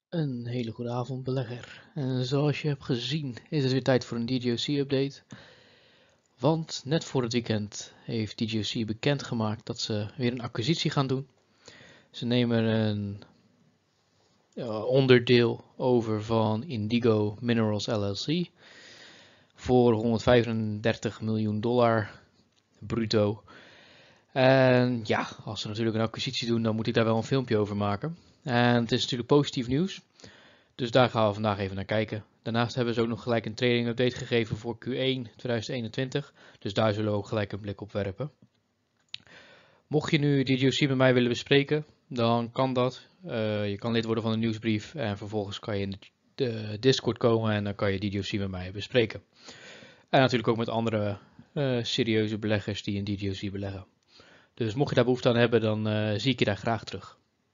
Een hele goede avond, belegger. En zoals je hebt gezien is het weer tijd voor een DJOC-update. Want net voor het weekend heeft DJOC bekendgemaakt dat ze weer een acquisitie gaan doen. Ze nemen een onderdeel over van Indigo Minerals LLC voor $135 miljoen bruto. En ja, als ze natuurlijk een acquisitie doen, dan moet ik daar wel een filmpje over maken. En het is natuurlijk positief nieuws. Dus daar gaan we vandaag even naar kijken. Daarnaast hebben ze ook nog gelijk een trading update gegeven voor Q1 2021. Dus daar zullen we ook gelijk een blik op werpen. Mocht je nu DJOC met mij willen bespreken, dan kan dat. Je kan lid worden van de nieuwsbrief en vervolgens kan je in de Discord komen en dan kan je DJOC met mij bespreken. En natuurlijk ook met andere serieuze beleggers die in DJOC beleggen. Dus mocht je daar behoefte aan hebben, dan zie ik je daar graag terug.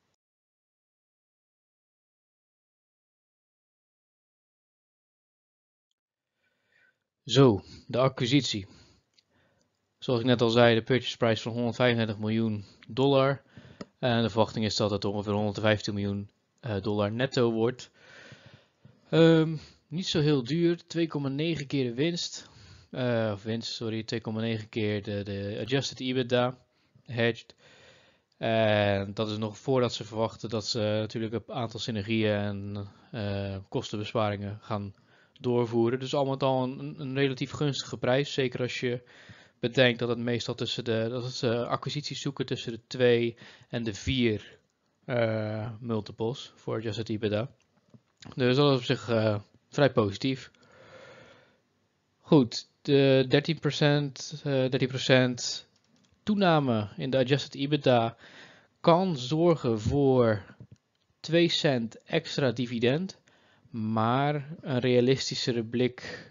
Zo, de acquisitie. Zoals ik net al zei, de purchase price van $135 miljoen. En de verwachting is dat het ongeveer $115 miljoen netto wordt. Niet zo heel duur, 2,9 keer de winst. 2,9 keer de adjusted EBITDA, hedged. En dat is nog voordat ze verwachten dat ze natuurlijk een aantal synergieën en kostenbesparingen gaan doorvoeren. Dus al met al een relatief gunstige prijs. Zeker als je bedenkt dat het meestal dat ze acquisities zoeken tussen de 2 en de 4 multiples voor adjusted EBITDA. Dus dat is op zich vrij positief. Goed, de 13% toename in de adjusted EBITDA kan zorgen voor 2 cent extra dividend, maar een realistischere blik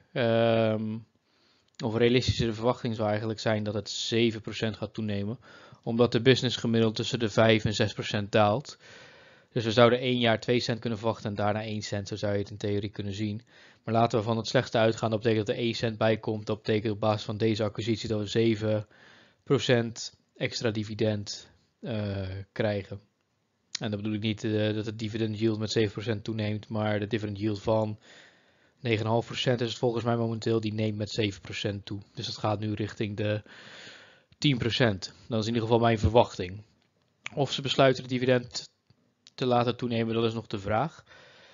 of realistischere verwachting zou eigenlijk zijn dat het 7% gaat toenemen, omdat de business gemiddeld tussen de 5 en 6% daalt. Dus we zouden 1 jaar 2 cent kunnen verwachten en daarna 1 cent, zo zou je het in theorie kunnen zien. Maar laten we van het slechte uitgaan, dat betekent dat er 1 cent bij komt. Dat betekent op basis van deze acquisitie dat we 7% extra dividend krijgen. En dat bedoel ik niet dat het dividend yield met 7% toeneemt, maar de dividend yield van 9,5% is het volgens mij momenteel, die neemt met 7% toe. Dus dat gaat nu richting de 10%. Dat is in ieder geval mijn verwachting. Of ze besluiten het dividend te laten toenemen, dat is nog de vraag.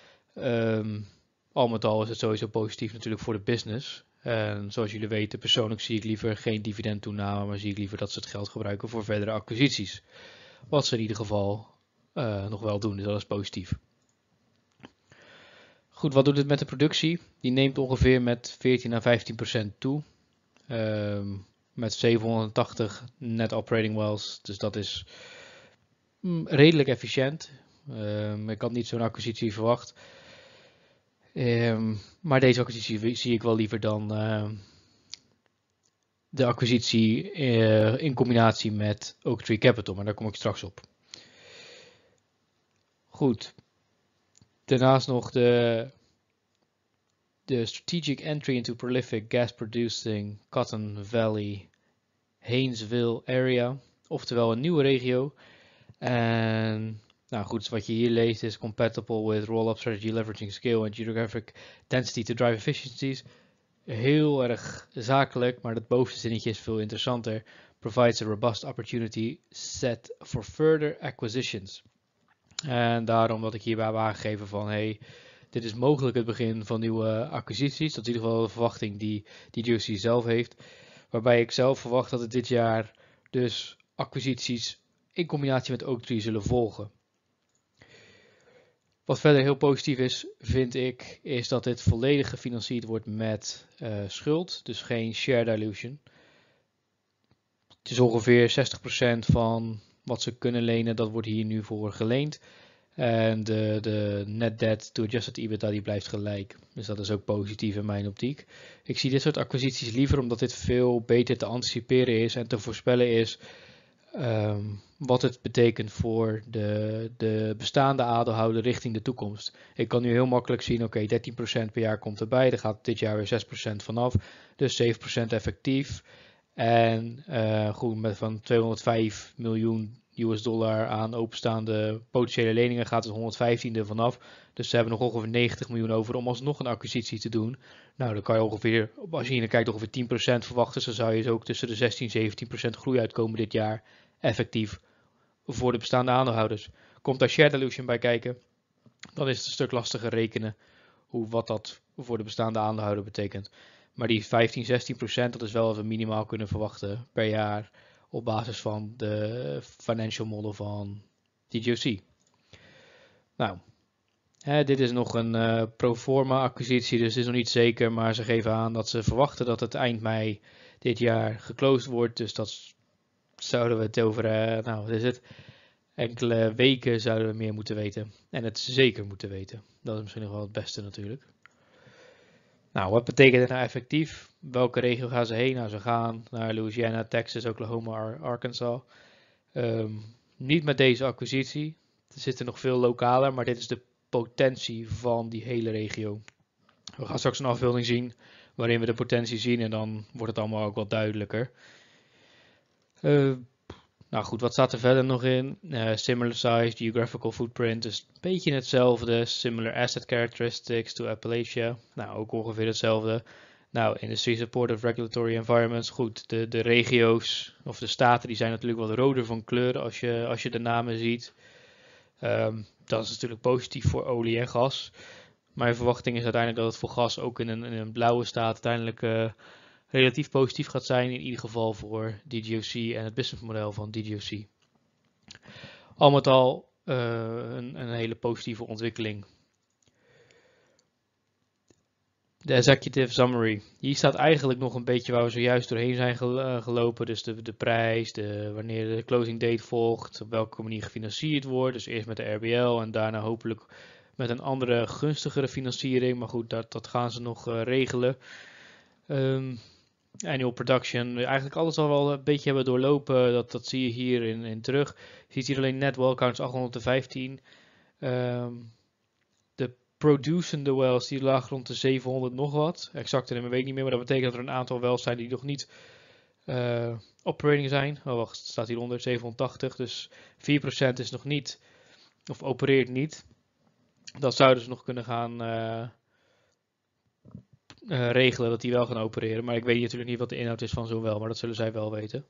Al met al is het sowieso positief natuurlijk voor de business. En zoals jullie weten, persoonlijk zie ik liever geen dividendtoename, maar zie ik liever dat ze het geld gebruiken voor verdere acquisities. Wat ze in ieder geval nog wel doen, dus dat is positief. Goed, wat doet het met de productie? Die neemt ongeveer met 14 à 15% toe. Met 780 net operating wells, dus dat is redelijk efficiënt. Ik had niet zo'n acquisitie verwacht. Maar deze acquisitie zie ik wel liever dan de acquisitie in combinatie met Oaktree Capital, maar daar kom ik straks op. Goed. Daarnaast nog de strategic entry into prolific gas producing Cotton Valley Haynesville area, oftewel een nieuwe regio. En nou goed, wat je hier leest is compatible with roll-up strategy, leveraging scale and geographic density to drive efficiencies. Heel erg zakelijk, maar dat bovenste zinnetje is veel interessanter. Provides a robust opportunity set for further acquisitions. En daarom dat ik hierbij heb aangegeven van hey, dit is mogelijk het begin van nieuwe acquisities. Dat is in ieder geval de verwachting die DJOC zelf heeft. Waarbij ik zelf verwacht dat het dit jaar dus acquisities in combinatie met Oaktree zullen volgen. Wat verder heel positief is, vind ik, is dat dit volledig gefinancierd wordt met schuld. Dus geen share dilution. Het is ongeveer 60% van wat ze kunnen lenen, dat wordt hier nu voor geleend. En de net debt to adjusted EBITDA die blijft gelijk. Dus dat is ook positief in mijn optiek. Ik zie dit soort acquisities liever omdat dit veel beter te anticiperen is en te voorspellen is wat het betekent voor de bestaande aandeelhouder richting de toekomst. Ik kan nu heel makkelijk zien, oké, 13% per jaar komt erbij. Er gaat dit jaar weer 6% vanaf. Dus 7% effectief. En goed, met van $205 miljoen US dollar aan openstaande potentiële leningen gaat het 115 er vanaf. Dus ze hebben nog ongeveer 90 miljoen over om alsnog een acquisitie te doen. Nou, dan kan je ongeveer, als je hier naar kijkt, ongeveer 10% verwachten. Dus dan zou je ook tussen de 16-17% groei uitkomen dit jaar effectief voor de bestaande aandeelhouders. Komt daar share dilution bij kijken, dan is het een stuk lastiger rekenen wat dat voor de bestaande aandeelhouder betekent. Maar die 15-16%, dat is wel wat we minimaal kunnen verwachten per jaar op basis van de financial model van DGOC. Nou, dit is nog een pro forma acquisitie, dus het is nog niet zeker, maar ze geven aan dat ze verwachten dat het eind mei dit jaar geclosed wordt. Dus dat zouden we het over, wat is het? Enkele weken zouden we meer moeten weten. En het zeker moeten weten. Dat is misschien nog wel het beste natuurlijk. Nou, wat betekent het nou effectief? Welke regio gaan ze heen? Nou, ze gaan naar Louisiana, Texas, Oklahoma, Arkansas. Niet met deze acquisitie. Er zitten nog veel lokaler, maar dit is de potentie van die hele regio. We gaan straks een afbeelding zien waarin we de potentie zien en dan wordt het allemaal ook wat duidelijker. Nou goed, wat staat er verder nog in? Similar size, geographical footprint, dus een beetje hetzelfde. Similar asset characteristics to Appalachia. Nou, ook ongeveer hetzelfde. Nou, industry supportive regulatory environments. Goed, de regio's of de staten die zijn natuurlijk wat roder van kleur als je de namen ziet. Dat is natuurlijk positief voor olie en gas. Mijn verwachting is uiteindelijk dat het voor gas ook in een blauwe staat uiteindelijk relatief positief gaat zijn, in ieder geval voor DGOC en het businessmodel van DGOC. Al met al een hele positieve ontwikkeling. De executive summary. Hier staat eigenlijk nog een beetje waar we zojuist doorheen zijn gelopen. Dus de prijs, wanneer de closing date volgt, op welke manier gefinancierd wordt. Dus eerst met de RBL en daarna hopelijk met een andere gunstigere financiering. Maar goed, dat gaan ze nog regelen. Annual production, eigenlijk alles al wel een beetje hebben doorlopen, dat zie je hier in terug. Je ziet hier alleen net well counts 815. De producende wells die lagen rond de 700 nog wat. Exact weet ik niet meer, maar dat betekent dat er een aantal wells zijn die nog niet operating zijn. Oh wacht, het staat hieronder 780, dus 4% is nog niet, of opereert niet. Dat zouden ze nog kunnen gaan regelen dat die wel gaan opereren. Maar ik weet natuurlijk niet wat de inhoud is van zo'n wel, maar dat zullen zij wel weten.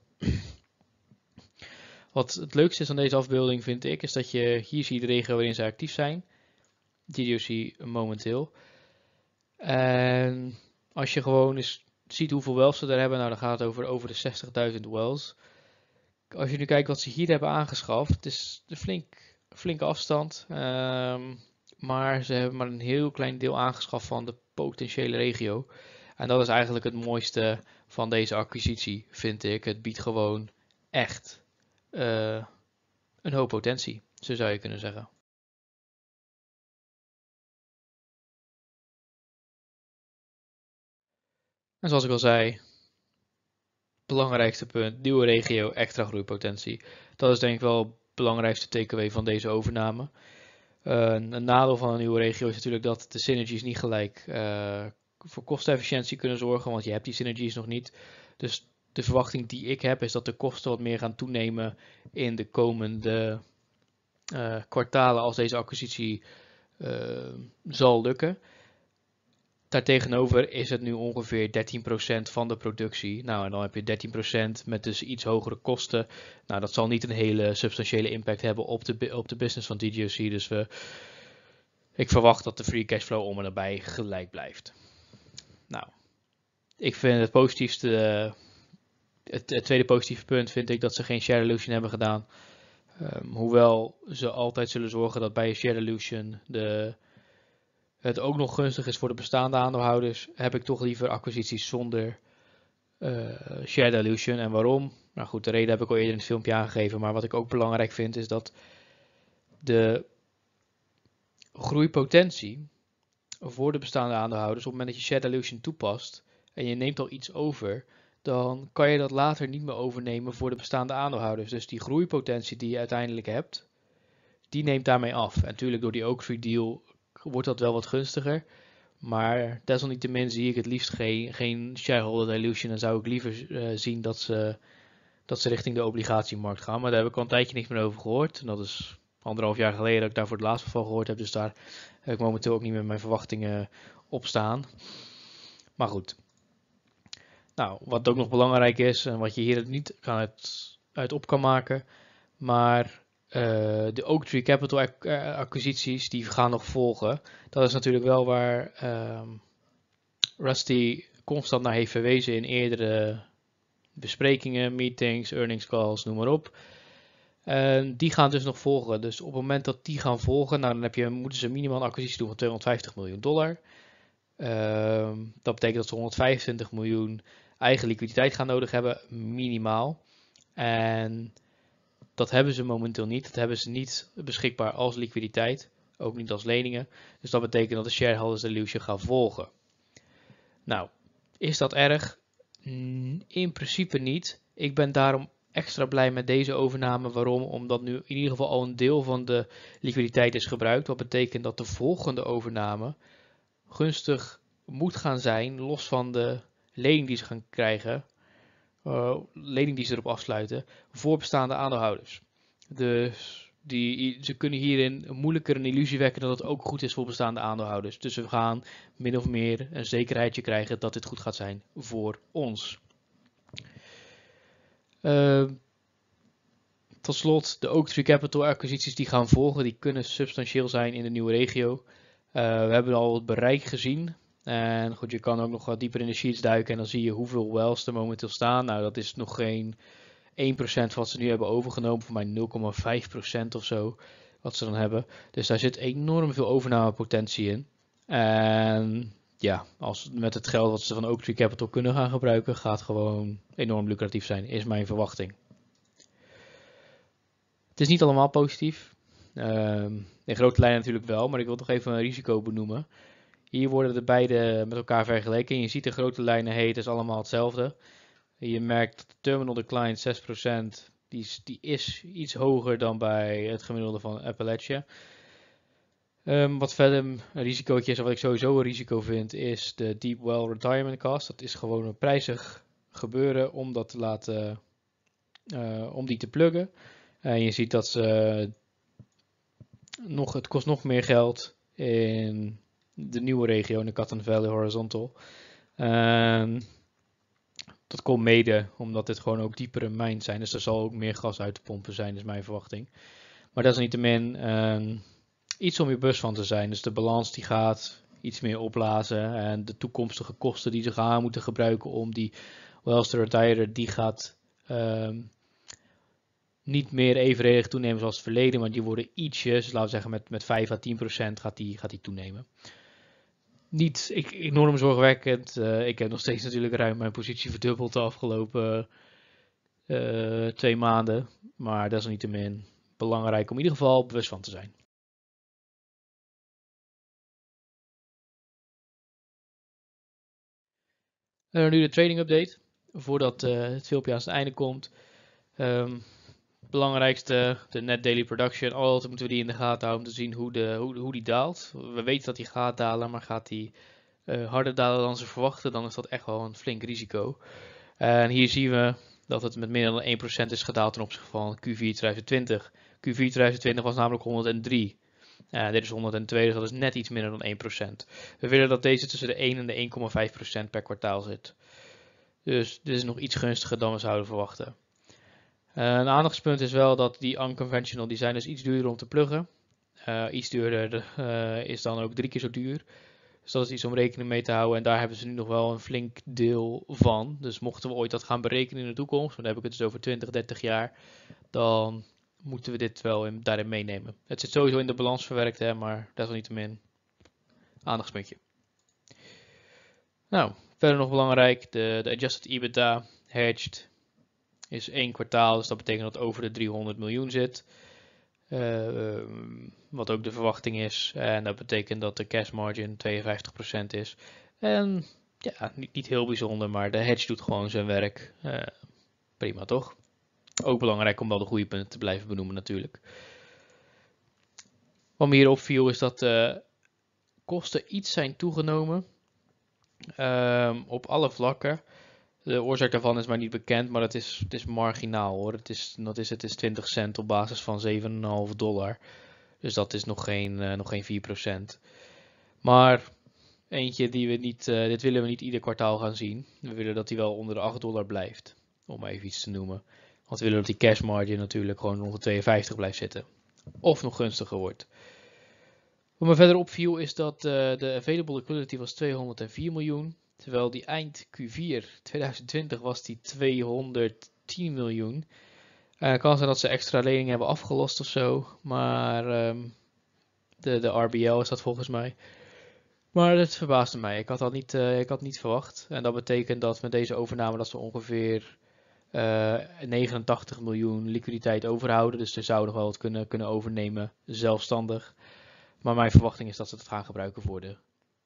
Wat het leukste is aan deze afbeelding vind ik, is dat je hier ziet de regio waarin zij actief zijn. DGOC momenteel. En als je gewoon eens ziet hoeveel wells ze daar hebben, nou dan gaat het over de 60.000 wells. Als je nu kijkt wat ze hier hebben aangeschaft, het is een flinke afstand. Maar ze hebben maar een heel klein deel aangeschaft van de potentiële regio. En dat is eigenlijk het mooiste van deze acquisitie, vind ik. Het biedt gewoon echt een hoop potentie, zo zou je kunnen zeggen. En zoals ik al zei, belangrijkste punt, nieuwe regio, extra groeipotentie. Dat is denk ik wel het belangrijkste takeaway van deze overname. Een nadeel van een nieuwe regio is natuurlijk dat de synergies niet gelijk voor kostenefficiëntie kunnen zorgen, want je hebt die synergies nog niet. Dus de verwachting die ik heb is dat de kosten wat meer gaan toenemen in de komende kwartalen als deze acquisitie zal lukken. Daartegenover is het nu ongeveer 13% van de productie. Nou, en dan heb je 13% met dus iets hogere kosten. Nou, dat zal niet een hele substantiële impact hebben op de business van DGOC. Dus ik verwacht dat de free cashflow om en nabij gelijk blijft. Nou, ik vind het positiefste, het tweede positieve punt vind ik dat ze geen share dilution hebben gedaan. Hoewel ze altijd zullen zorgen dat bij een share dilution het ook nog gunstig is voor de bestaande aandeelhouders, heb ik toch liever acquisities zonder share dilution. En waarom? Nou goed, de reden heb ik al eerder in het filmpje aangegeven, maar wat ik ook belangrijk vind is dat de groeipotentie voor de bestaande aandeelhouders, op het moment dat je share dilution toepast en je neemt al iets over, dan kan je dat later niet meer overnemen voor de bestaande aandeelhouders. Dus die groeipotentie die je uiteindelijk hebt, die neemt daarmee af. En natuurlijk door die Oaktree deal wordt dat wel wat gunstiger. Maar desalniettemin zie ik het liefst geen shareholder dilution. En zou ik liever zien dat dat ze richting de obligatiemarkt gaan. Maar daar heb ik al een tijdje niks meer over gehoord. En dat is 1,5 jaar geleden dat ik daar voor het laatst van gehoord heb. Dus daar heb ik momenteel ook niet meer mijn verwachtingen op staan. Maar goed. Nou, wat ook nog belangrijk is en wat je hier niet uit op kan maken. Maar de Oaktree Capital acquisities die gaan nog volgen. Dat is natuurlijk wel waar Rusty constant naar heeft verwezen in eerdere besprekingen, meetings, earnings calls, noem maar op. Die gaan dus nog volgen. Dus op het moment dat die gaan volgen, nou, dan moeten ze minimaal een acquisitie doen van $250 miljoen. Dat betekent dat ze 125 miljoen eigen liquiditeit gaan nodig hebben, minimaal. En dat hebben ze momenteel niet. Dat hebben ze niet beschikbaar als liquiditeit, ook niet als leningen. Dus dat betekent dat de shareholders dilution gaan volgen. Nou, is dat erg? In principe niet. Ik ben daarom extra blij met deze overname. Waarom? Omdat nu in ieder geval al een deel van de liquiditeit is gebruikt. Wat betekent dat de volgende overname gunstig moet gaan zijn, los van de lening die ze gaan krijgen, lening die ze erop afsluiten, voor bestaande aandeelhouders. Dus ze kunnen hierin moeilijker een illusie wekken dat het ook goed is voor bestaande aandeelhouders. Dus we gaan min of meer een zekerheidje krijgen dat dit goed gaat zijn voor ons. Tot slot, de Oaktree Capital acquisities die gaan volgen, die kunnen substantieel zijn in de nieuwe regio. We hebben al het bereik gezien. En goed, je kan ook nog wat dieper in de sheets duiken en dan zie je hoeveel wells er momenteel staan. Nou, dat is nog geen 1% van wat ze nu hebben overgenomen, voor mij 0,5% of zo, wat ze dan hebben. Dus daar zit enorm veel overnamepotentie in. En ja, met het geld wat ze van Oaktree Capital kunnen gaan gebruiken, gaat gewoon enorm lucratief zijn, is mijn verwachting. Het is niet allemaal positief. In grote lijnen natuurlijk wel, maar ik wil toch even een risico benoemen. Hier worden de beide met elkaar vergeleken. Je ziet de grote lijnen, het is allemaal hetzelfde. Je merkt dat de terminal decline 6%, die is iets hoger dan bij het gemiddelde van Appalachia. Wat verder een risicootje is, en wat ik sowieso een risico vind, is de Deep Well Retirement Cost. Dat is gewoon een prijzig gebeuren om dat te laten, om die te pluggen. En je ziet dat het kost nog meer geld in de nieuwe regio, in de Cotton Valley Horizontal. Dat komt mede omdat dit gewoon ook diepere mijns zijn. Dus er zal ook meer gas uit te pompen zijn, is mijn verwachting. Maar dat is niettemin iets om je bewust van te zijn. Dus de balans die gaat iets meer opblazen. En de toekomstige kosten die ze gaan moeten gebruiken om die wells te retiren, die gaat niet meer evenredig toenemen zoals het verleden. Want die worden ietsjes, laten we zeggen met 5 à 10% gaat die toenemen. Niet enorm zorgwekkend. Ik heb nog steeds natuurlijk ruim mijn positie verdubbeld de afgelopen 2 maanden. Maar dat is niettemin belangrijk om in ieder geval bewust van te zijn. Nu de trading update. Voordat het filmpje aan het einde komt. Belangrijkste, de net daily production. Altijd moeten we die in de gaten houden om te zien hoe die daalt. We weten dat die gaat dalen, maar gaat die harder dalen dan ze verwachten, dan is dat echt wel een flink risico. En hier zien we dat het met minder dan 1% is gedaald ten opzichte van Q4 2020. Q4 2020 was namelijk 103. Dit is 102, dus dat is net iets minder dan 1%. We willen dat deze tussen de 1 en de 1,5% per kwartaal zit. Dus dit is nog iets gunstiger dan we zouden verwachten. Een aandachtspunt is wel dat die unconventional, die zijn dus iets duurder om te pluggen. Iets duurder is dan ook 3 keer zo duur. Dus dat is iets om rekening mee te houden. En daar hebben ze nu nog wel een flink deel van. Dus mochten we ooit dat gaan berekenen in de toekomst, dan heb ik het dus over 20, 30 jaar, dan moeten we dit wel daarin meenemen. Het zit sowieso in de balans verwerkt, hè, maar desalniettemin aandachtspuntje. Nou, verder nog belangrijk, de adjusted EBITDA hedged is 1 kwartaal, dus dat betekent dat het over de 300 miljoen zit. Wat ook de verwachting is. En dat betekent dat de cash margin 52% is. En ja, niet heel bijzonder, maar de hedge doet gewoon zijn werk. Prima toch? Ook belangrijk om wel de goede punten te blijven benoemen natuurlijk. Wat me hier opviel is dat de kosten iets zijn toegenomen. Op alle vlakken. De oorzaak daarvan is maar niet bekend, maar het is marginaal hoor. Het is 20 cent op basis van $7,5. Dus dat is nog geen 4%. Maar eentje die we niet, dit willen we niet ieder kwartaal gaan zien. We willen dat die wel onder de $8 blijft, om even iets te noemen. Want we willen dat die cash margin natuurlijk gewoon rond de 52 blijft zitten. Of nog gunstiger wordt. Wat me verder opviel is dat de available liquidity was 204 miljoen. Terwijl die eind Q4 2020 was die 210 miljoen. Het kan zijn dat ze extra leningen hebben afgelost of zo. Maar de RBL is dat volgens mij. Maar dat verbaasde mij. Ik had niet verwacht. En dat betekent dat met deze overname dat ze ongeveer 89 miljoen liquiditeit overhouden. Dus ze zouden nog wel wat kunnen overnemen zelfstandig. Maar mijn verwachting is dat ze het gaan gebruiken voor de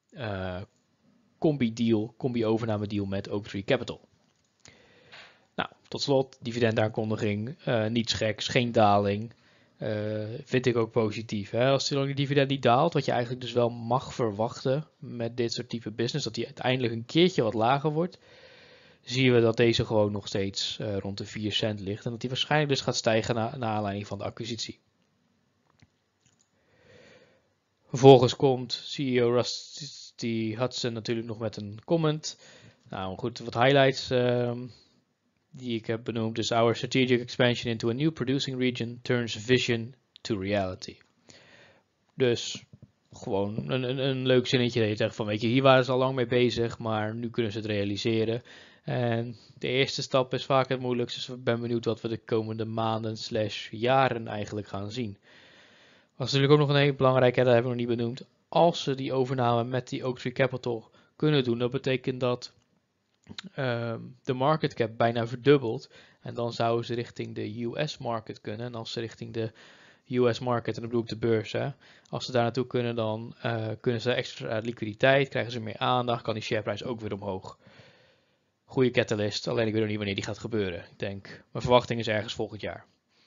combi-overname deal met Oaktree Capital. Nou, tot slot, dividendaankondiging. Niets geks, geen daling. Vind ik ook positief. Hè? Als die dividend niet daalt, wat je eigenlijk dus wel mag verwachten met dit soort type business, dat die uiteindelijk een keertje wat lager wordt, zien we dat deze gewoon nog steeds rond de 4 cent ligt. En dat die waarschijnlijk dus gaat stijgen naar aanleiding van de acquisitie. Vervolgens komt CEO Rusty Hutson natuurlijk nog met een comment. Nou goed, wat highlights die ik heb benoemd is: our strategic expansion into a new producing region turns vision to reality. Dus gewoon een leuk zinnetje dat je zegt van, weet je, hier waren ze al lang mee bezig, maar nu kunnen ze het realiseren. En de eerste stap is vaak het moeilijkste, dus ik ben benieuwd wat we de komende maanden / jaren eigenlijk gaan zien. Dat is natuurlijk ook nog een heel belangrijk, dat hebben we nog niet benoemd. Als ze die overname met die Oaktree Capital kunnen doen, dat betekent dat de market cap bijna verdubbelt. En dan zouden ze richting de US market kunnen. En als ze richting de US market, en dan bedoel ik de beurs, hè, als ze daar naartoe kunnen, dan kunnen ze extra liquiditeit, krijgen ze meer aandacht, kan die shareprijs ook weer omhoog. Goede catalyst, alleen ik weet nog niet wanneer die gaat gebeuren. Ik denk, mijn verwachting is ergens volgend jaar.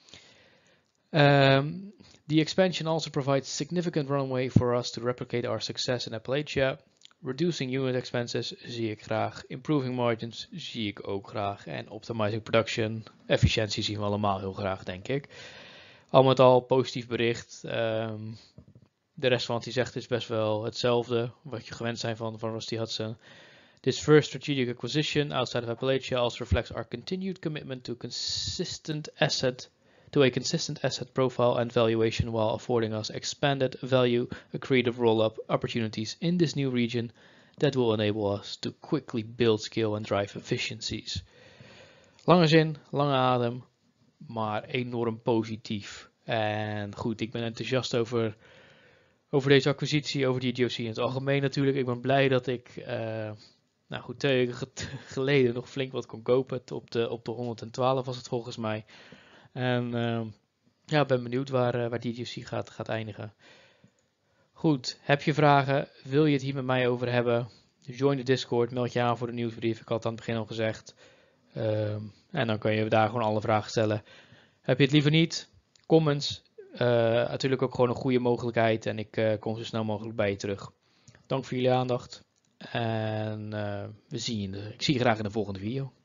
The expansion also provides significant runway for us to replicate our success in Appalachia. Reducing unit expenses zie ik graag. Improving margins zie ik ook graag. En optimizing production, efficiëntie zien we allemaal heel graag, denk ik. Al met al positief bericht. De rest van wat hij zegt is best wel hetzelfde. Wat je gewend zijn van Rusty Hutson. This first strategic acquisition outside of Appalachia also reflects our continued commitment to a consistent asset profile and valuation while affording us expanded value accretive roll-up opportunities in this new region that will enable us to quickly build scale and drive efficiencies. Lange zin, lange adem, maar enorm positief. En goed, ik ben enthousiast over deze acquisitie, over die DOC in het algemeen natuurlijk. Ik ben blij dat ik 2 weken geleden nog flink wat kon kopen. Op de 112 was het volgens mij. En ben benieuwd waar die DOC gaat eindigen. Goed, heb je vragen? Wil je het hier met mij over hebben? Join de Discord, meld je aan voor de nieuwsbrief. Ik had het aan het begin al gezegd. En dan kan je daar gewoon alle vragen stellen. Heb je het liever niet? Comments. Natuurlijk ook gewoon een goede mogelijkheid. En ik kom zo snel mogelijk bij je terug. Dank voor jullie aandacht. En ik zie je graag in de volgende video.